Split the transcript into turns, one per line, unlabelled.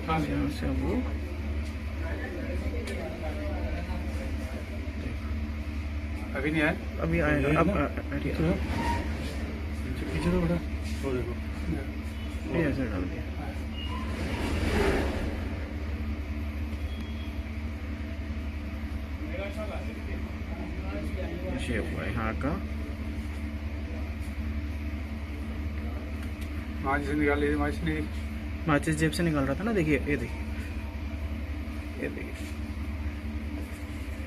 यहाँ से वो
अभी नहीं आया,
अभी आएगा। अब
पीछे तो बड़ा वो देखो,
ये ऐसे डाल दिया। ये हुआ यहाँ का
माचिस से निकाल लीजिए, माचिस नहीं,
माचिस जेब से निकाल रहा था ना। देखिए ये देखिए, ये देखिए।